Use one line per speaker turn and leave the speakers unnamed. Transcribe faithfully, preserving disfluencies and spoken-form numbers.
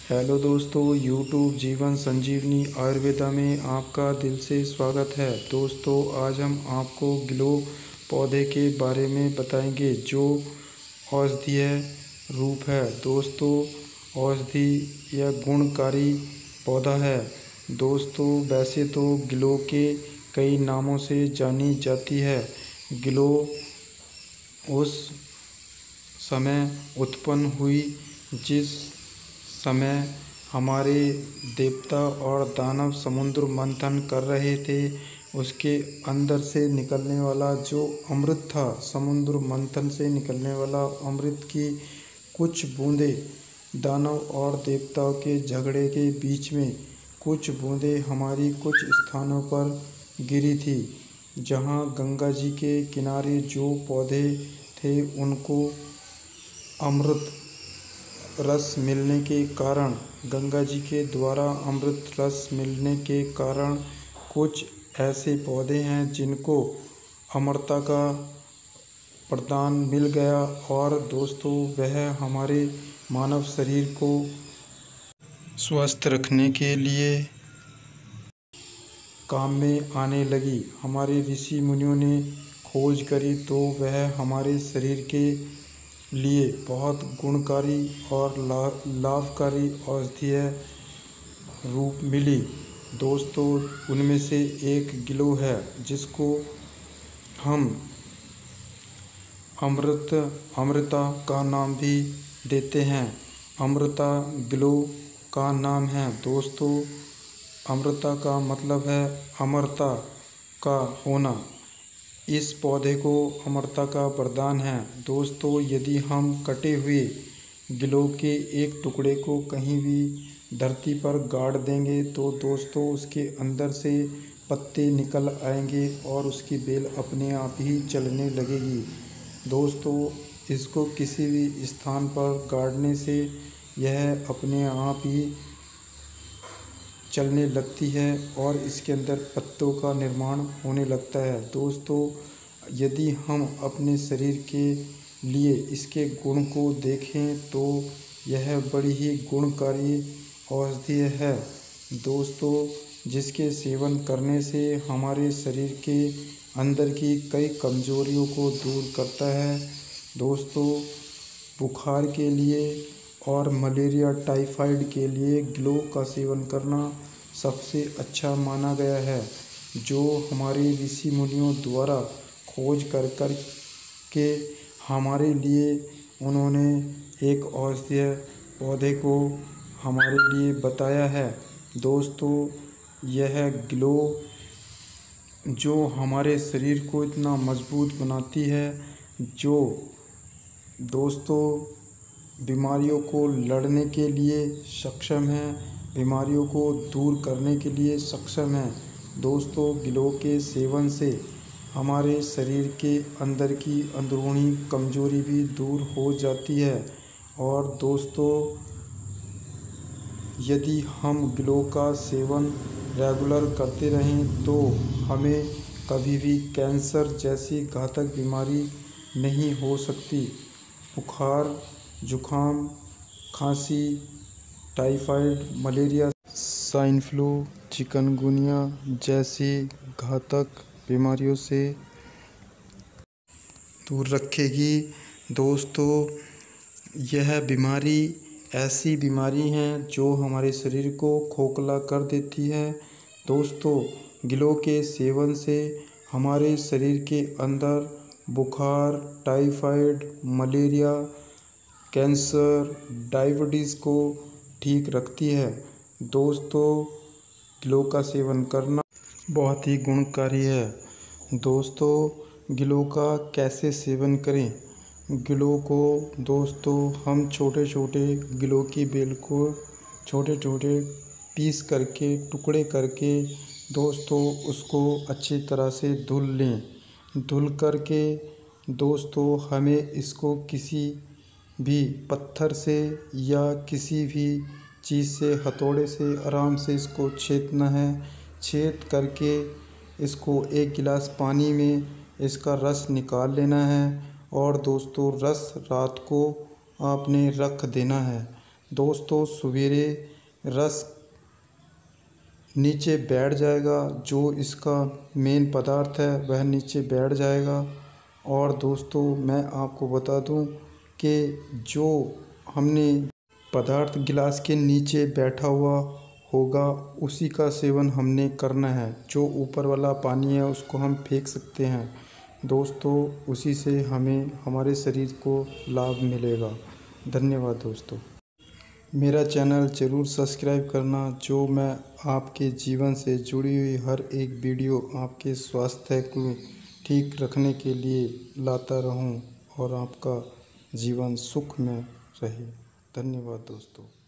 Hello दोस्तों, YouTube जीवन संजीवनी आयुर्वेदा में आपका दिल से स्वागत है। दोस्तों, आज हम आपको गिलोय पौधे के बारे में बताएंगे जो औषधीय रूप है। दोस्तों, औषधि या गुणकारी पौधा है। दोस्तों, वैसे तो गिलोय के कई नामों से जानी जाती है। गिलोय उस समय उत्पन्न हुई जिस समय हमारे देवता और दानव समुद्र मंथन कर रहे थे। उसके अंदर से निकलने वाला जो अमृत था, समुद्र मंथन से निकलने वाला अमृत की कुछ बूंदें दानव और देवताओं के झगड़े के बीच में कुछ बूंदें हमारी कुछ स्थानों पर गिरी थी। जहाँ गंगा जी के किनारे जो पौधे थे उनको अमृत रस मिलने के कारण, गंगा जी के द्वारा अमृत रस मिलने के कारण कुछ ऐसे पौधे हैं जिनको अमरता का वरदान मिल गया। और दोस्तों, वह हमारे मानव शरीर को स्वस्थ रखने के लिए काम में आने लगी। हमारे ऋषि मुनियों ने खोज करी तो वह हमारे शरीर के लिए बहुत गुणकारी और ला लाभकारी औषधीय रूप मिली। दोस्तों, उनमें से एक गिलोय है जिसको हम अमृत अमृता का नाम भी देते हैं। अमृता गिलोय का नाम है। दोस्तों, अमृता का मतलब है अमरता का होना। इस पौधे को अमरता का वरदान है। दोस्तों, यदि हम कटे हुए गिलोय के एक टुकड़े को कहीं भी धरती पर गाड़ देंगे तो दोस्तों उसके अंदर से पत्ते निकल आएंगे और उसकी बेल अपने आप ही चलने लगेगी। दोस्तों, इसको किसी भी स्थान पर गाड़ने से यह अपने आप ही चलने लगती है और इसके अंदर पत्तों का निर्माण होने लगता है। दोस्तों, यदि हम अपने शरीर के लिए इसके गुण को देखें तो यह बड़ी ही गुणकारी औषधि है। दोस्तों, जिसके सेवन करने से हमारे शरीर के अंदर की कई कमजोरियों को दूर करता है। दोस्तों, बुखार के लिए और मलेरिया टाइफाइड के लिए गिलोय का सेवन करना सबसे अच्छा माना गया है। जो हमारे ऋषि मुनियों द्वारा खोज कर कर के हमारे लिए उन्होंने एक औषधीय पौधे को हमारे लिए बताया है। दोस्तों, यह गिलोय जो हमारे शरीर को इतना मजबूत बनाती है, जो दोस्तों बीमारियों को लड़ने के लिए सक्षम है, बीमारियों को दूर करने के लिए सक्षम है। दोस्तों, गिलोय के सेवन से हमारे शरीर के अंदर की अंदरूनी कमजोरी भी दूर हो जाती है। और दोस्तों, यदि हम गिलोय का सेवन रेगुलर करते रहें तो हमें कभी भी कैंसर जैसी घातक बीमारी नहीं हो सकती। बुखार, जुखाम, खांसी, typhoid, malaria, swine flu, chikungunya जैसी घातक बीमारियों से दूर रखेगी। दोस्तों, यह बीमारी ऐसी बीमारी है जो हमारे शरीर को खोखला कर देती है। दोस्तों, गिलोय के सेवन से हमारे शरीर के अंदर बुखार, टाइफाइड, मलेरिया, कैंसर, डायबिटीज़ को ठीक रखती है। दोस्तों, गिलोय का सेवन करना बहुत ही गुणकारी है। दोस्तों, गिलोय का कैसे सेवन करें? गिलोय को दोस्तों हम छोटे छोटे गिलोय की बेल को छोटे छोटे पीस करके, टुकड़े करके दोस्तों उसको अच्छी तरह से धुल लें। धुल करके दोस्तों हमें इसको किसी भी पत्थर से या किसी भी चीज़ से, हथौड़े से आराम से इसको छेदना है। छेद करके इसको एक गिलास पानी में इसका रस निकाल लेना है और दोस्तों रस रात को आपने रख देना है। दोस्तों सवेरे रस नीचे बैठ जाएगा, जो इसका मेन पदार्थ है वह नीचे बैठ जाएगा। और दोस्तों मैं आपको बता दूं कि जो हमने पदार्थ गिलास के नीचे बैठा हुआ होगा उसी का सेवन हमने करना है। जो ऊपर वाला पानी है उसको हम फेंक सकते हैं दोस्तों, उसी से हमें हमारे शरीर को लाभ मिलेगा। धन्यवाद दोस्तों। मेरा चैनल ज़रूर सब्सक्राइब करना, जो मैं आपके जीवन से जुड़ी हुई हर एक वीडियो आपके स्वास्थ्य को ठीक रखने के लिए लाता रहूं और आपका जीवन सुख में रहे। धन्यवाद दोस्तों।